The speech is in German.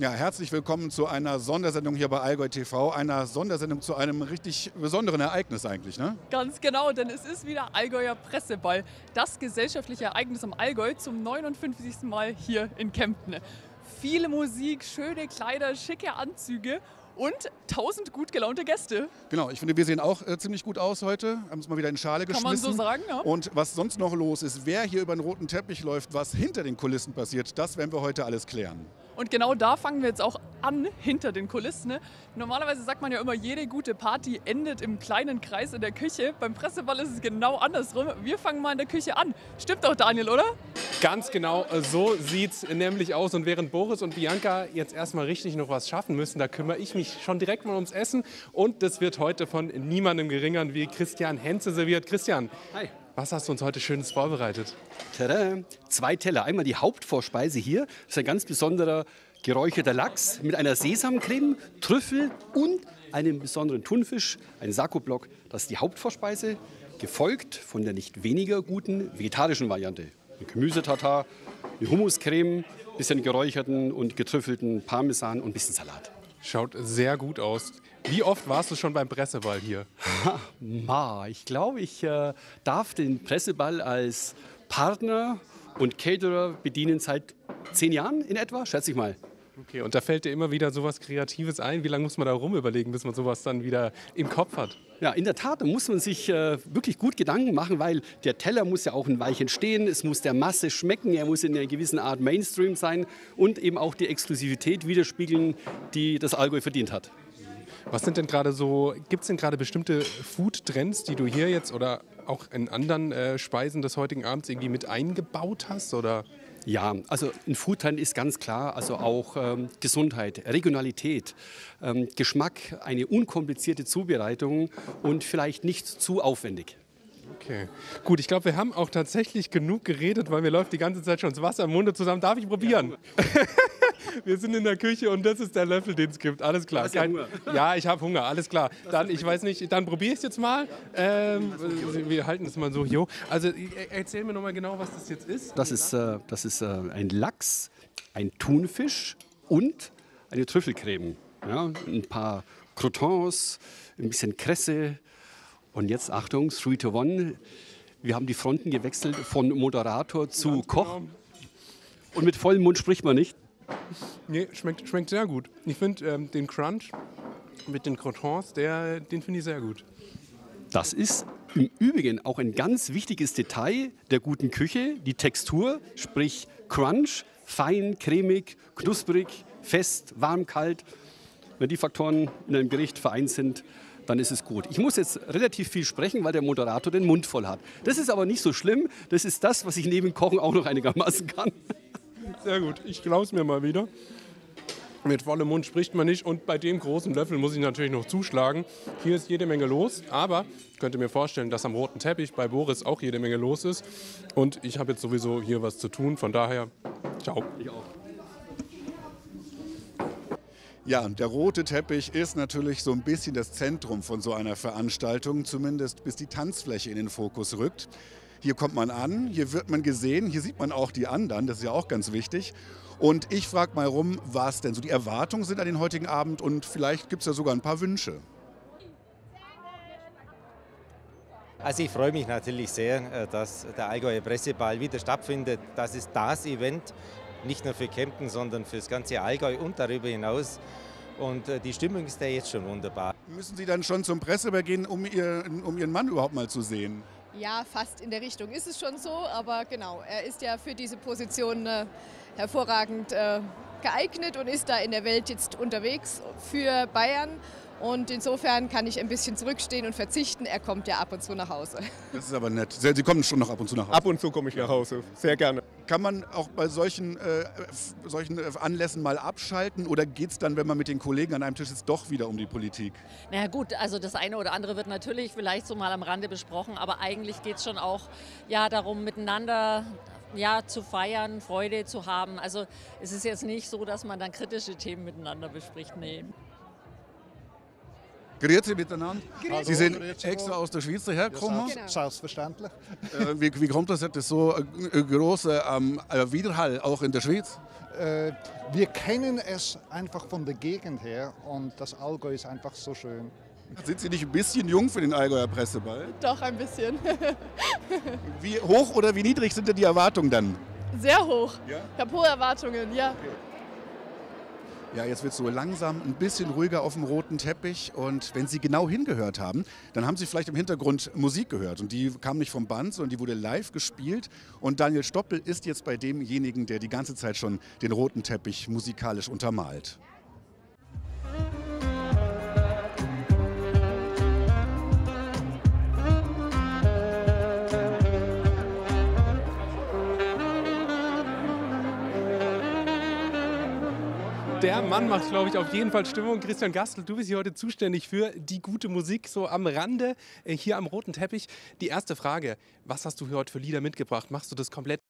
Ja, herzlich willkommen zu einer Sondersendung hier bei Allgäu TV, einer Sondersendung zu einem richtig besonderen Ereignis eigentlich, ne? Ganz genau, denn es ist wieder Allgäuer Presseball, das gesellschaftliche Ereignis am Allgäu zum 59. Mal hier in Kempten. Viele Musik, schöne Kleider, schicke Anzüge und 1000 gut gelaunte Gäste. Genau, ich finde, wir sehen auch ziemlich gut aus heute, haben uns mal wieder in Schale Kann geschmissen. man so sagen, ja. Und was sonst noch los ist, wer hier über den roten Teppich läuft, was hinter den Kulissen passiert, das werden wir heute alles klären. Und genau da fangen wir jetzt auch an, hinter den Kulissen. Ne? Normalerweise sagt man ja immer, jede gute Party endet im kleinen Kreis in der Küche. Beim Presseball ist es genau andersrum. Wir fangen mal in der Küche an. Stimmt doch, Daniel, oder? Ganz genau, so sieht es nämlich aus. Und während Boris und Bianca jetzt erstmal richtig noch was schaffen müssen, da kümmere ich mich schon direkt mal ums Essen. Und das wird heute von niemandem geringeren wie Christian Henze serviert. Christian, Hi. was hast du uns heute Schönes vorbereitet? Tada. 2 Teller. Einmal die Hauptvorspeise hier. Das ist ein ganz besonderer geräucherter Lachs mit einer Sesamcreme, Trüffel und einem besonderen Thunfisch, ein Sakko-Block. Das ist die Hauptvorspeise, gefolgt von der nicht weniger guten vegetarischen Variante. Ein Gemüsetatar, eine Hummuscreme, bisschen geräucherten und getrüffelten Parmesan und ein bisschen Salat. Schaut sehr gut aus. Wie oft warst du schon beim Presseball hier? Ich glaube, ich darf den Presseball als Partner und Caterer bedienen seit 10 Jahren in etwa, schätze ich mal. Okay, und da fällt dir immer wieder sowas Kreatives ein. Wie lange muss man da rumüberlegen, bis man sowas dann wieder im Kopf hat? Ja, in der Tat, da muss man sich wirklich gut Gedanken machen, weil der Teller muss ja auch ein Weilchen stehen, es muss der Masse schmecken, er muss in einer gewissen Art Mainstream sein und eben auch die Exklusivität widerspiegeln, die das Allgäu verdient hat. Was sind denn gerade so, gibt es denn gerade bestimmte Food-Trends, die du hier jetzt oder auch in anderen Speisen des heutigen Abends irgendwie mit eingebaut hast? Oder? Ja, also ein Foodtrend ist ganz klar, also auch Gesundheit, Regionalität, Geschmack, eine unkomplizierte Zubereitung und vielleicht nicht zu aufwendig. Okay, gut, ich glaube, wir haben auch tatsächlich genug geredet, weil mir läuft die ganze Zeit schon das Wasser im Munde zusammen. Darf ich probieren? Ja. Wir sind in der Küche und das ist der Löffel, den es gibt. Alles klar. Ja, ich habe Hunger, alles klar. Dann, ich weiß nicht, dann probiere ich es jetzt mal. Wir halten es mal so hier. Also erzähl mir nochmal genau, was das jetzt ist. Das ist ein Lachs, ein Thunfisch und eine Trüffelcreme. Ja, ein paar Croutons, ein bisschen Kresse. Und jetzt, Achtung, 3 to 1. Wir haben die Fronten gewechselt von Moderator zu Koch. Und mit vollem Mund spricht man nicht. Nee, schmeckt sehr gut. Ich finde den Crunch mit den Croutons, den finde ich sehr gut. Das ist im Übrigen auch ein ganz wichtiges Detail der guten Küche, die Textur, sprich Crunch, fein, cremig, knusprig, fest, warm, kalt. Wenn die Faktoren in einem Gericht vereint sind, dann ist es gut. Ich muss jetzt relativ viel sprechen, weil der Moderator den Mund voll hat. Das ist aber nicht so schlimm. Das ist das, was ich neben Kochen auch noch einigermaßen kann. Sehr gut, ich klaue es mir mal wieder. Mit vollem Mund spricht man nicht und bei dem großen Löffel muss ich natürlich noch zuschlagen. Hier ist jede Menge los, aber ich könnte mir vorstellen, dass am roten Teppich bei Boris auch jede Menge los ist. Und ich habe jetzt sowieso hier was zu tun, von daher, ciao. Ich auch. Ja, der rote Teppich ist natürlich so ein bisschen das Zentrum von so einer Veranstaltung, zumindest bis die Tanzfläche in den Fokus rückt. Hier kommt man an, hier wird man gesehen, hier sieht man auch die anderen, das ist ja auch ganz wichtig. Und ich frage mal rum, was denn so die Erwartungen sind an den heutigen Abend und vielleicht gibt es ja sogar ein paar Wünsche. Also ich freue mich natürlich sehr, dass der Allgäuer Presseball wieder stattfindet. Das ist das Event, nicht nur für Kempten, sondern für das ganze Allgäu und darüber hinaus. Und die Stimmung ist ja jetzt schon wunderbar. Müssen Sie dann schon zum Presseball gehen, um Ihren Mann überhaupt mal zu sehen? Ja, fast in der Richtung ist es schon so, aber genau, er ist ja für diese Position hervorragend geeignet und ist da in der Welt jetzt unterwegs für Bayern. Und insofern kann ich ein bisschen zurückstehen und verzichten. Er kommt ja ab und zu nach Hause. Das ist aber nett. Sie kommen schon noch ab und zu nach Hause? Ab und zu komme ich nach Hause, sehr gerne. Kann man auch bei solchen Anlässen mal abschalten oder geht es dann, wenn man mit den Kollegen an einem Tisch ist, doch wieder um die Politik? Na ja, gut, also das eine oder andere wird natürlich vielleicht so mal am Rande besprochen, aber eigentlich geht es schon auch darum, miteinander zu feiern, Freude zu haben. Also es ist jetzt nicht so, dass man dann kritische Themen miteinander bespricht. Nee. Grüezi miteinander. Hallo, Sie sind grüezi extra wohl. aus der Schweiz hergekommen. Genau. Selbstverständlich. Wie kommt das, dass das so ein großer Widerhall auch in der Schweiz? Wir kennen es einfach von der Gegend her und das Allgäu ist einfach so schön. Sind Sie nicht ein bisschen jung für den Allgäuer Presseball? Doch, ein bisschen. Wie hoch oder wie niedrig sind denn die Erwartungen dann? Sehr hoch. Ja? Ich habe hohe Erwartungen, ja. Ja, jetzt wird es so langsam ein bisschen ruhiger auf dem roten Teppich. Und wenn Sie genau hingehört haben, dann haben Sie vielleicht im Hintergrund Musik gehört. Und die kam nicht vom Band, sondern die wurde live gespielt. Und Daniel Stoppel ist jetzt bei demjenigen, der die ganze Zeit schon den roten Teppich musikalisch untermalt. Der Mann macht, glaube ich, auf jeden Fall Stimmung. Christian Gastel, du bist hier heute zuständig für die gute Musik, so am Rande, hier am roten Teppich. Die erste Frage, was hast du heute für Lieder mitgebracht? Machst du das komplett